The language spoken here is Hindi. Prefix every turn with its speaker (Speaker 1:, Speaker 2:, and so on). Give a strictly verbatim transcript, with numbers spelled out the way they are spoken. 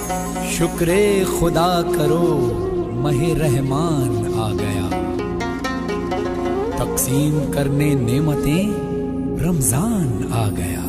Speaker 1: शुक्रे खुदा करो महे रहमान आ गया, तकसीम करने नेमतें रमजान आ गया।